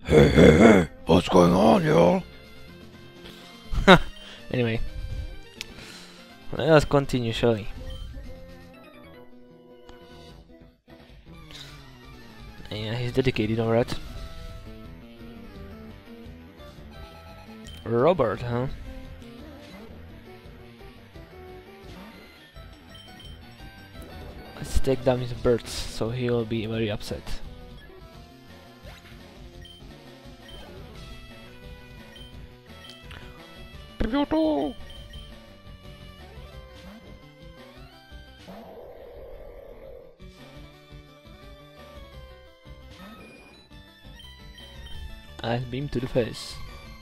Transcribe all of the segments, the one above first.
Hey, what's going on, y'all? Anyway, let us continue, shall we? Yeah, he's dedicated, alright. Robert, huh? Let's take down his birds, so he will be very upset. Ice beam to the face.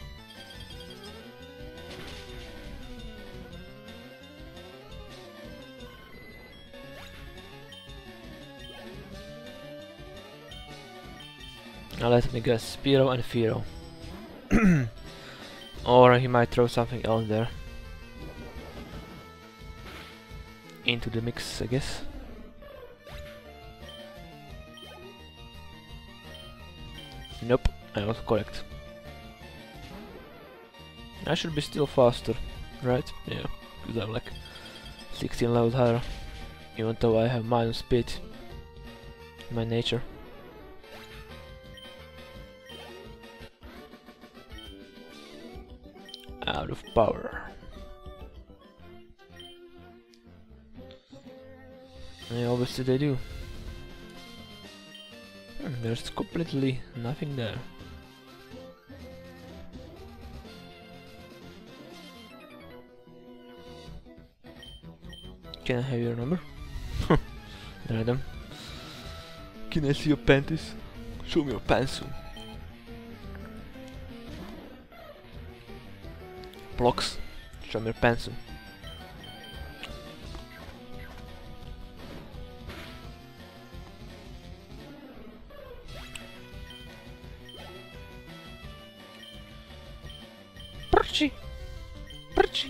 Now let me guess, Spiro and Firo. Or he might throw something else there. Into the mix, I guess. Nope, I was correct. I should be still faster, right? Yeah, because I'm like 16 levels higher. Even though I have minus speed in my nature. Out of power. Yeah, obviously they do. There's completely nothing there. Can I have your number? There I am. Can I see your panties? Show me your pants. Blocks. Show me your pants. Perchi. Perchi.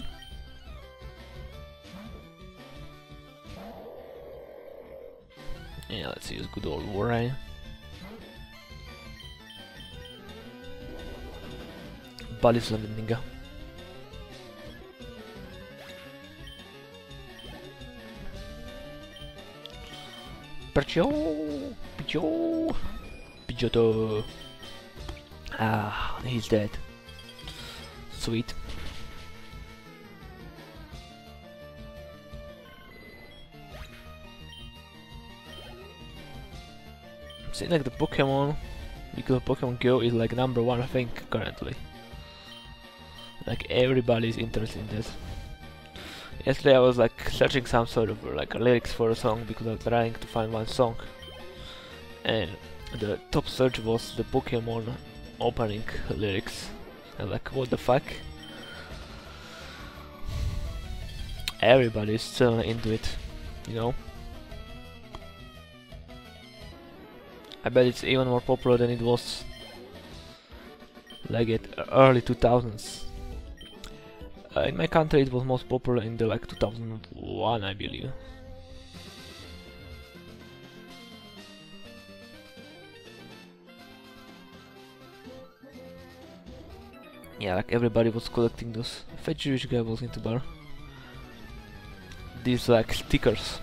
Yeah, let's use good old Warrain. Balislam Ninga. Percio! Pidgeot! Pidgeotto! Ah, he's dead. Sweet. Seems like the Pokemon, because Pokemon Go is like #1 I think currently. Like everybody's interested in this. Yesterday I was like searching some sort of like lyrics for a song because I was trying to find one song. And the top search was the Pokemon opening lyrics. And like, what the fuck? Everybody's still into it, you know? I bet it's even more popular than it was like at early 2000s. In my country it was most popular in the like 2001, I believe. Yeah, like everybody was collecting those. Fat Jewish guy was into bar. These like stickers.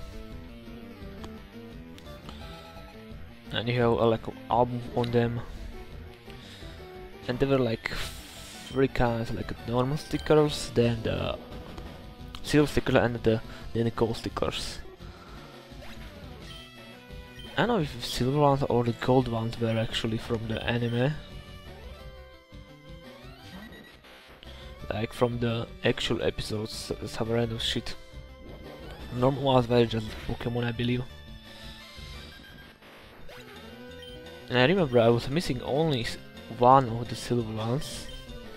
And you have like album on them. And they were like three kinds, like normal stickers, then the silver sticker and then the gold stickers. I don't know if the silver ones or the gold ones were actually from the anime. Like from the actual episodes, some random shit. Normal ones were just Pokemon, I believe. And I remember I was missing only one of the silver ones.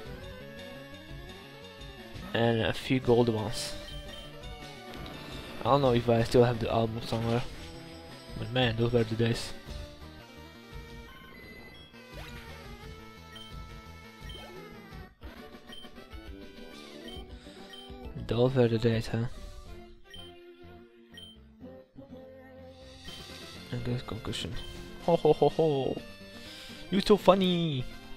And a few gold ones. I don't know if I still have the album somewhere. But man, those were the days. Those were the days, huh? And there's concussion. Ho ho ho ho! You're so funny!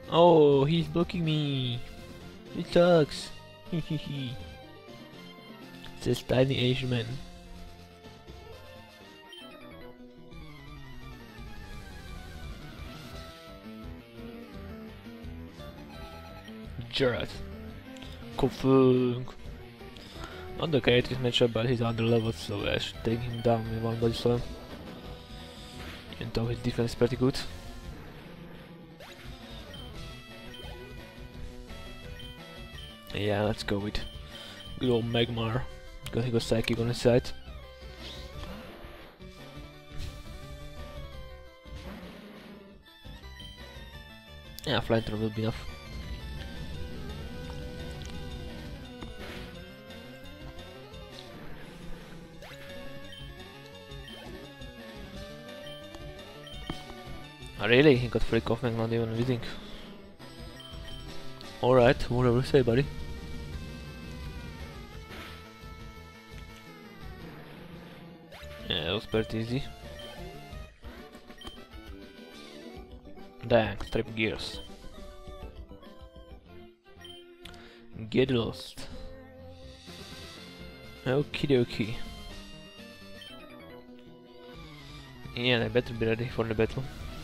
Oh, he's blocking me. It sucks. Hehehe. This tiny Asian man. Jared. Confirmed. Not the greatest matchup, but he's under level, so I should take him down with one body slam. Even though his defense is pretty good. Yeah, let's go with good old Magmar, because he got Psychic on his side. Yeah, Flyter will be enough. Oh, really? He got Freak off Magmar, not even visiting. Alright, whatever you say, buddy. Yeah, that was pretty easy. Dang, strip gears. Get lost. Okie dokie. Yeah, I better be ready for the battle.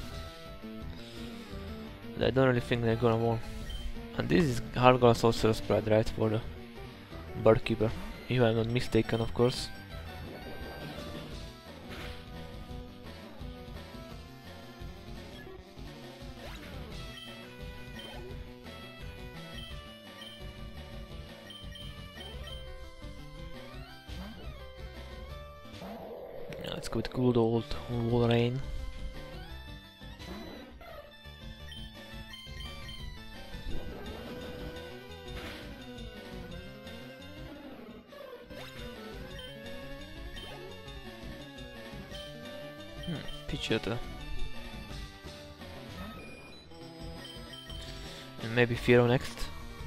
I don't really think they're gonna win. And this is Hardcore Sorcerer spread, right, for the Barkeeper. If I'm not mistaken, of course. Yeah, let's go with good old Wolverine. Pidgeotto. And maybe Fearow next.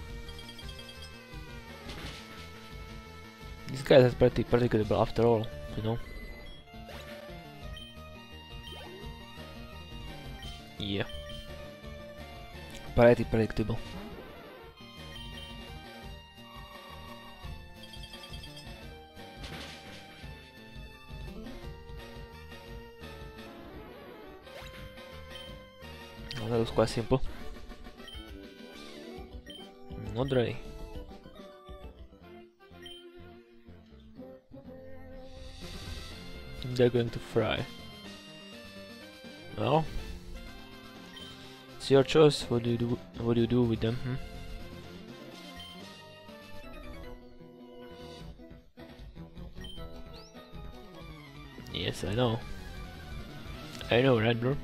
This guy is pretty predictable after all, you know. Yeah. Pretty predictable. That was quite simple. Not ready. They're going to fry. Well, it's your choice. What do you do? What do you do with them? Yes, I know. I know, right, bro?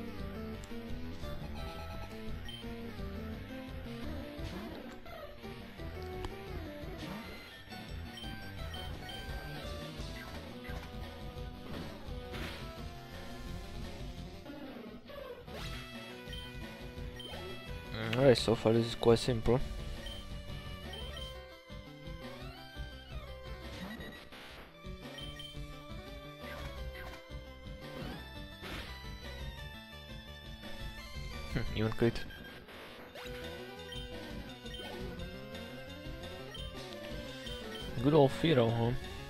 Alright, so far this is quite simple. Even crit. Good old Fearow, huh?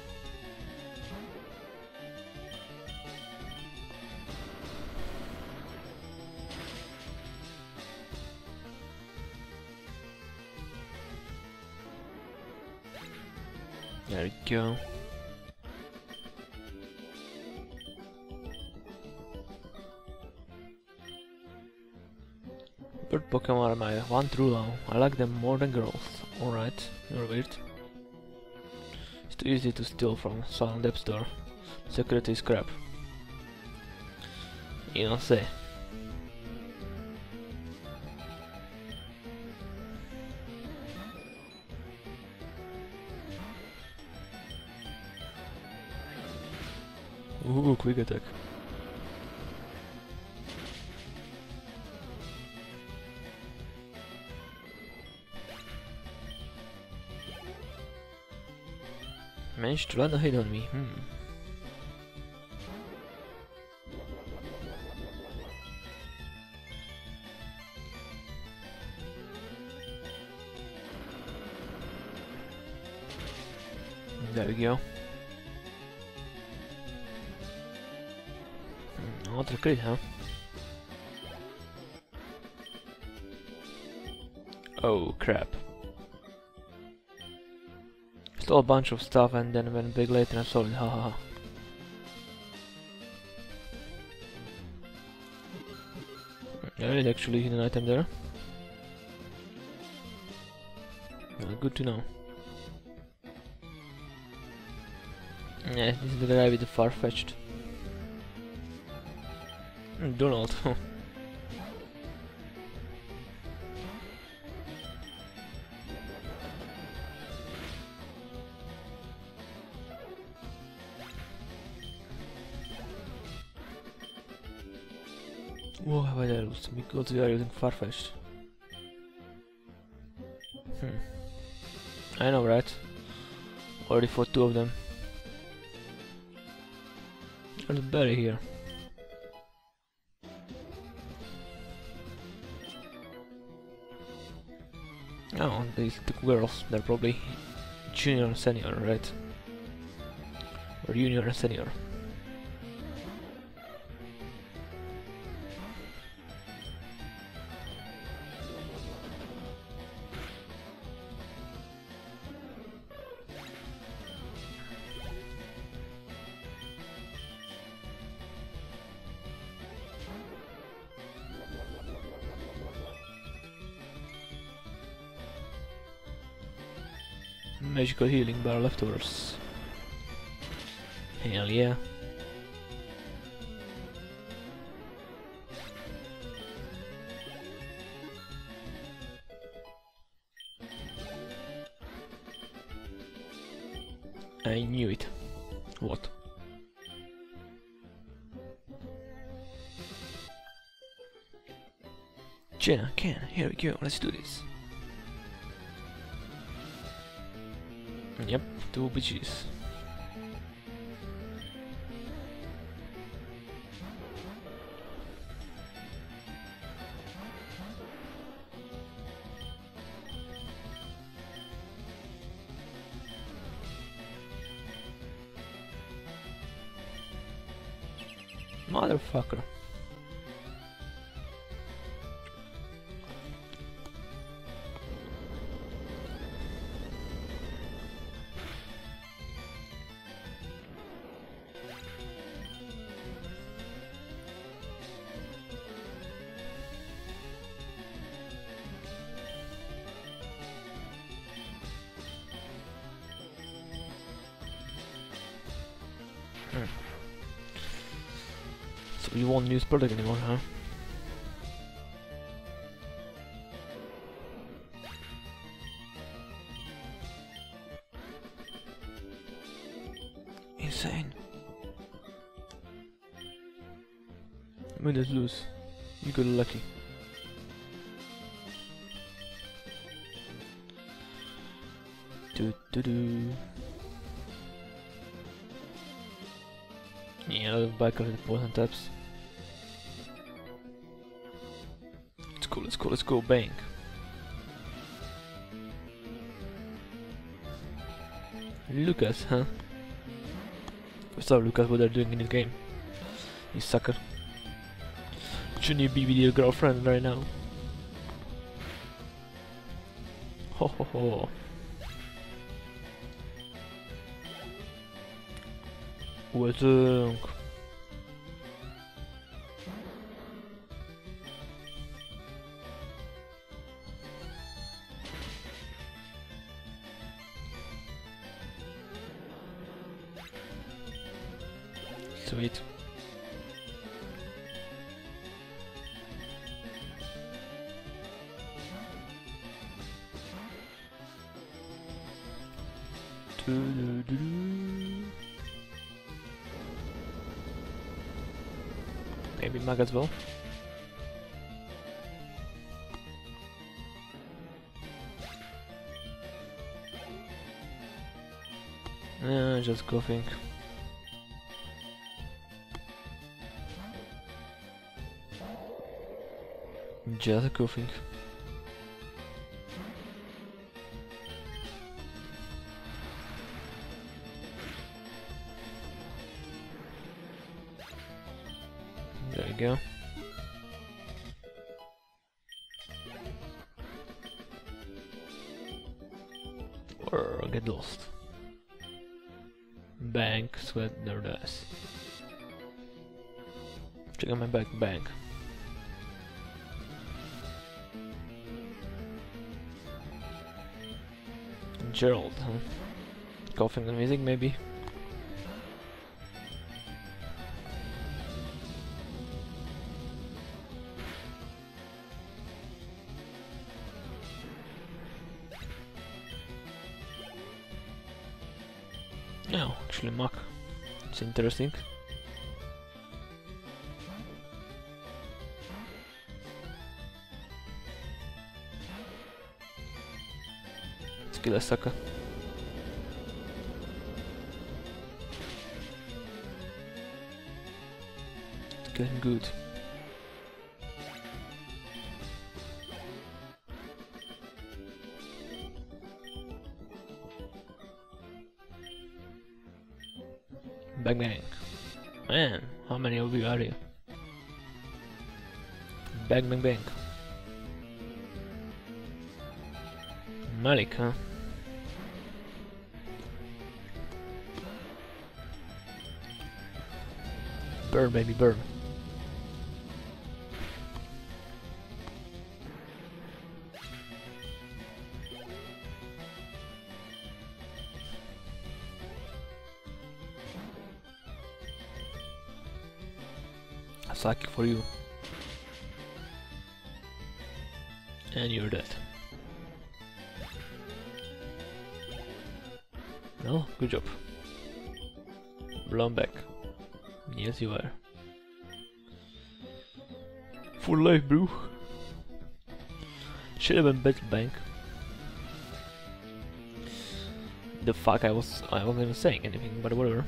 There we go. Bird Pokemon are my one true love. I like them more than girls. Alright, you're weird. It's too easy to steal from Silent App Store. Security is crap. You don't say. Ooh, quick attack. Managed to land a hit on me. There we go. Another crit, huh? Oh crap. Stole a bunch of stuff and then went big later and sold it, haha. I did actually hit an item there. Good to know. Yeah, this is the guy with the far-fetched. Donald. Whoa, have I lost? Because we are using Farfetch'd. I know, right? Already fought 2 of them. There's a berry here. Oh, these the girls, they're probably junior and senior, right? Or junior and senior. Magical healing bar leftovers. Hell yeah. I knew it. What? Jenna, Ken, here we go, let's do this. Yep, 2 bitches. Motherfucker. So you won't use product anymore, huh? Insane. Minutes lose. You got lucky. Do. Yeah, a lot of biker with poison taps. Let's go, bang. Lucas, huh? What's up, Lucas? What are you doing in this game? You sucker. Shouldn't you be with your girlfriend right now? Ho ho ho. What's up? Sweet. Maybe mag as well. Just coughing. Just coughing. go. Or get lost. Bank, sweat their dice. Check out my bank. Gerald, huh? Coughing and music, maybe? No, actually Mac. It's interesting. Let's kill a sucker. It's getting good. Bang bang. Man, how many of you are here? Bang bang bang. Malik, huh? Burn, baby, burn. A psychic for you. And you're dead. No, good job. Blown back. Yes, you are. Full life, bro. Should have been Battle Bank. The fuck, I wasn't even saying anything, but whatever.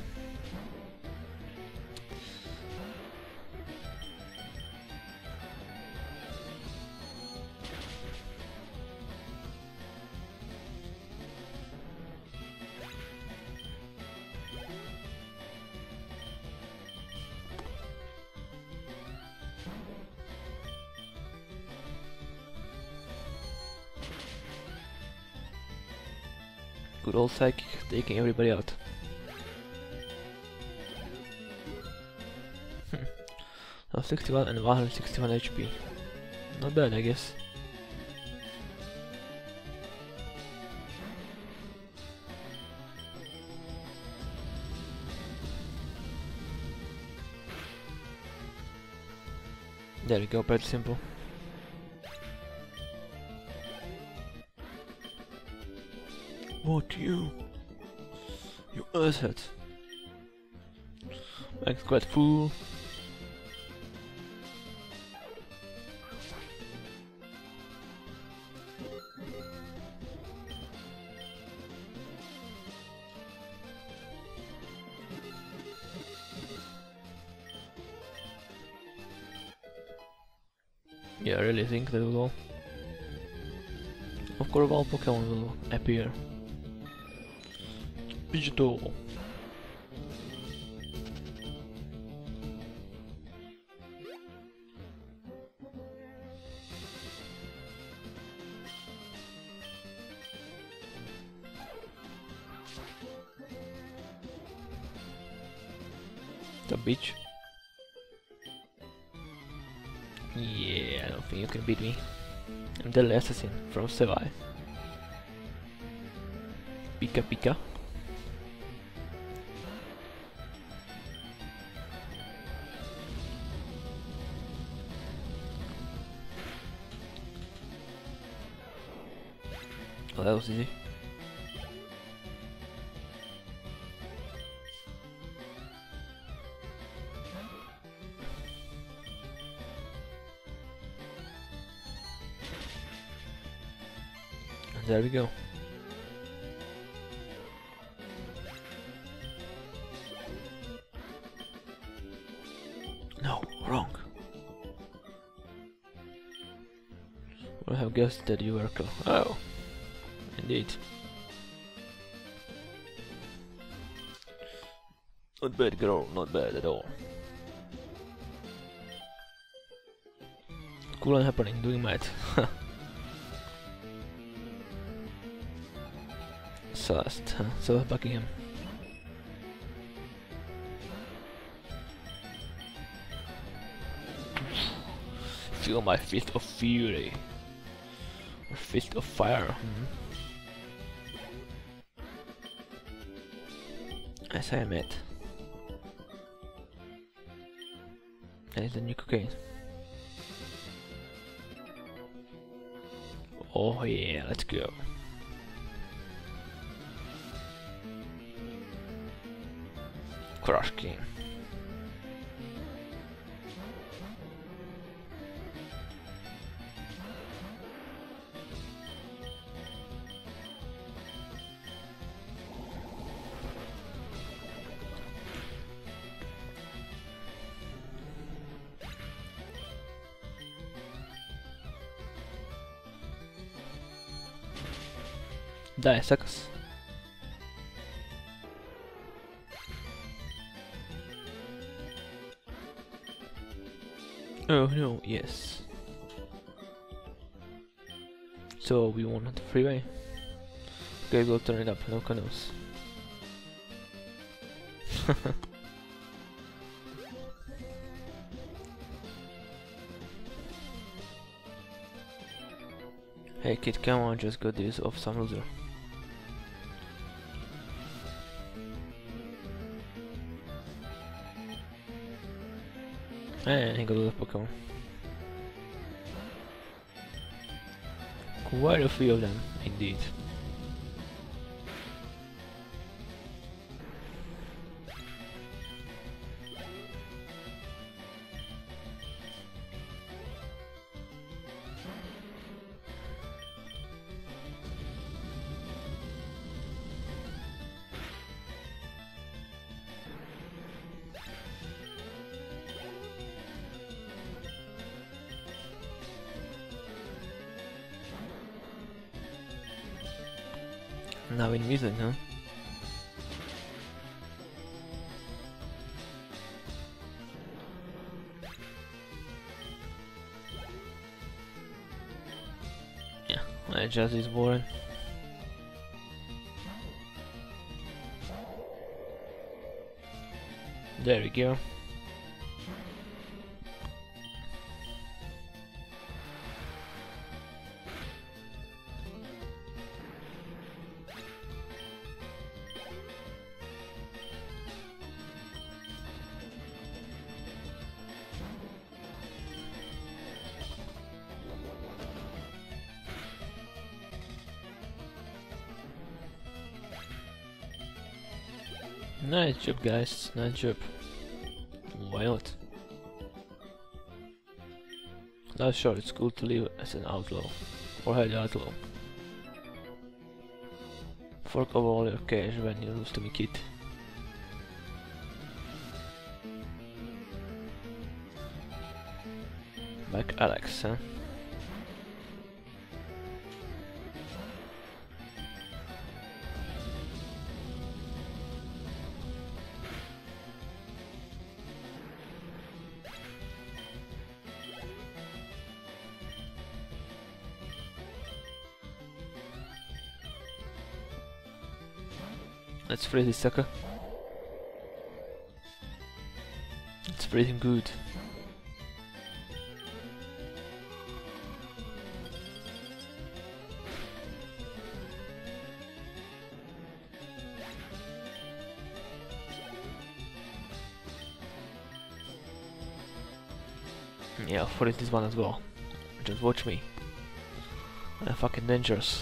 Good old psychic taking everybody out. Now 61 and 161 HP. Not bad, I guess. There we go, pretty simple. What you asshat. Max quite full. Yeah, I really think that will. Of course, all Pokemon will appear. Digital. The beach. Yeah, I don't think you can beat me. I'm the assassin from Sevai. Pika Pika. Oh, that was easy. And there we go. No, wrong. Would have guessed that you were close. Oh. Indeed. Not bad, girl, not bad at all. Cool and happening, doing math. Celeste, huh? Celeste Buckingham. Feel my fist of fury. Or fist of fire. As I admit. And it's the new cocaine. Oh yeah, let's go. Crush King. Die, suckers. Oh no, yes. So we won the freeway. Okay, we'll turn it up, no canoes. Hey kid, come on, just got this off some loser. And he got a Pokemon. Quite a few of them, indeed. Now in music, huh? Yeah, my jazz is boring. There we go. Nice job, guys. Nice job. Why not? Not sure it's cool to live as an outlaw or head outlaw. Fork over all your cash when you lose to me, kid. Like Alex, huh? Let's freeze this sucker. Let's freeze him good. Yeah, I'll freeze this one as well. Just watch me. I'm fucking dangerous.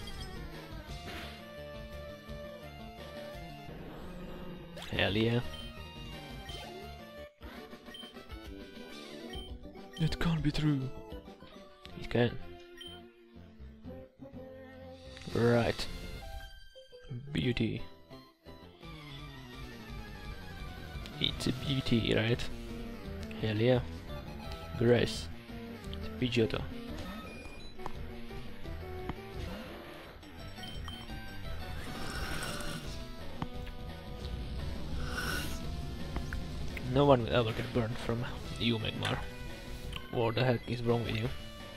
Hell yeah. It can't be true. It can. Right. Beauty. It's a beauty, right? Hell yeah. Grace. It's Pidgeotto. No one will ever get burned from you, Magmar. What the heck is wrong with you?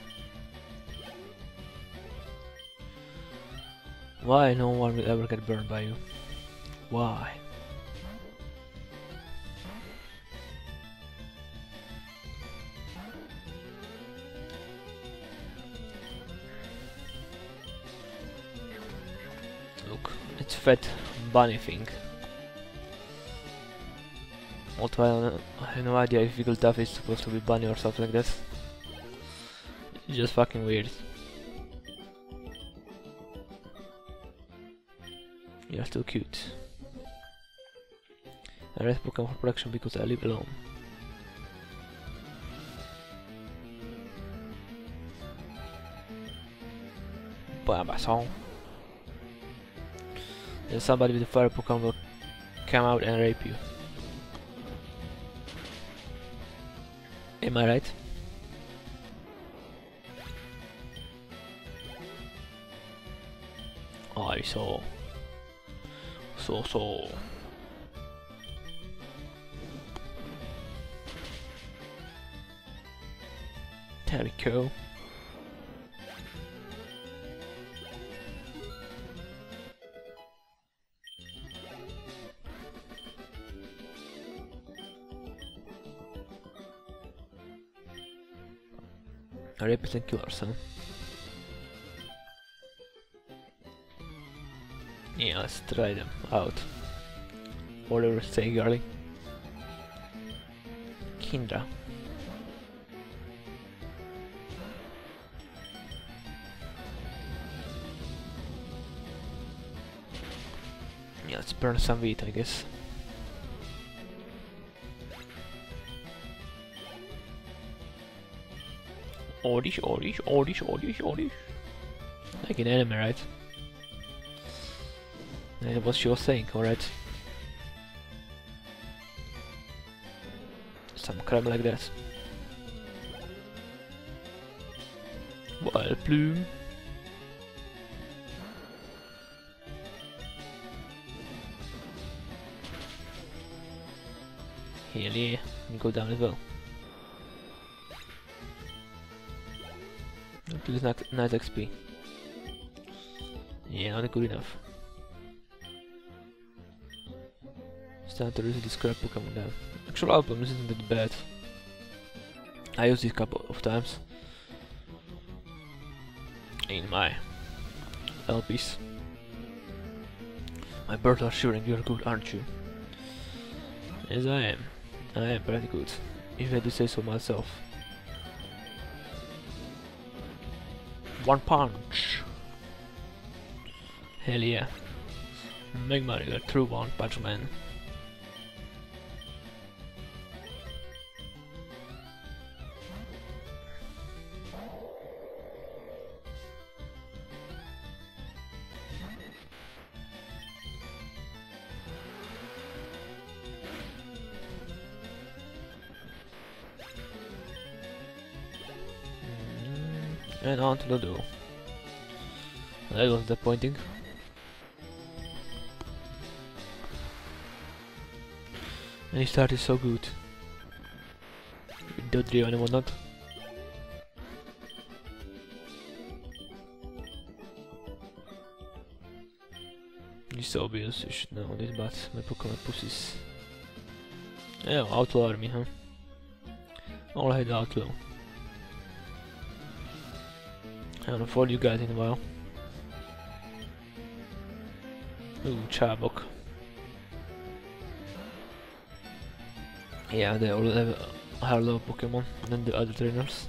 Why no one will ever get burned by you? Why? Look, it's fat bunny thing. Although I have no idea if Wigglytuff is supposed to be bunny or something like that. It's just fucking weird. You're still cute. I raise Pokemon for production because I live alone. Babasong. Then somebody with a fire Pokemon will come out and rape you. Am I right? I saw. So. There we go. Represent killers, huh? Yeah, let's try them out. Whatever say, darling. Kindra. Yeah, let's burn some wheat, I guess. Oddish. Like an anime, right? That's what she was saying, alright. Some crap like that. Wild Plume. Hell yeah, you go down as well. Please, nice XP. Yeah, not good enough. It's time to use this crap Pokemon now. Actual album isn't that bad. I used it a couple of times in my LPs. My birds are shivering. You're good, aren't you? Yes, I am. I am pretty good, if I do say so myself. One punch. Hell yeah. Magmar got through One Punch Man. And on to Ludo. That was disappointing. And he started so good. With Dodrio and whatnot. It's so obvious, you should know this, but my Pokemon pussies. Yeah, Outlaw Army, huh? All I had Outlaw. I haven't followed you guys in a while. Ooh, Charbok. Yeah, they all have a higher level Pokemon than the other trainers.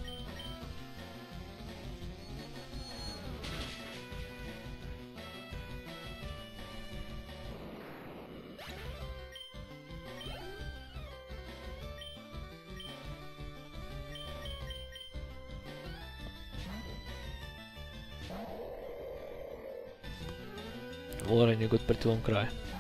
Already got pretty long cry.